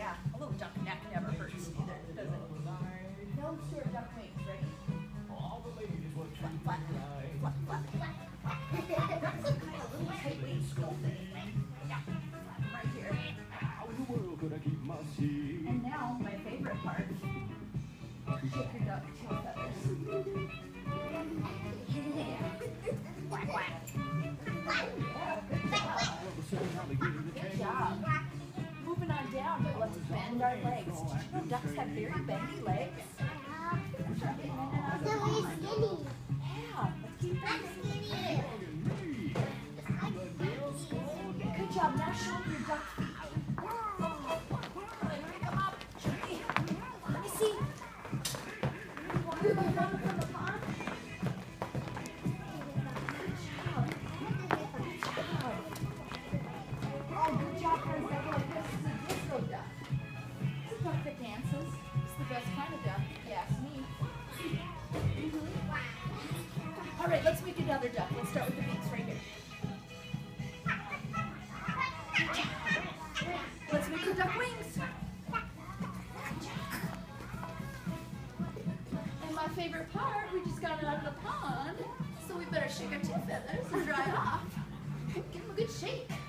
yeah, a little duck neck never hurts either, does it? No, Stuart, duck wings, ready? Flap, flap, flap, flap. Ducks are kind of little tight wings, don't they? Yeah, flap right here. And now, my favorite part. Shake your duck tail feathers. Quack, quack. Good job. Moving on down, let's bend our legs. Did you know ducks have very bendy legs? They're really skinny. Yeah, let's keep bending. Good job. Now show me your duck feet. Pick them up. Let me see. You want to run from the pond? Good job. Oh, good job, guys. That like this is a disco duck. It's a duck that dances. It's the best kind of duck, if you ask me. All right, let's make another duck. Let's start with the beaks right here. Let's make the duck wings. And my favorite part, we just got it out of the pond, so we better shake our tail feathers and dry off. Give them a good shake.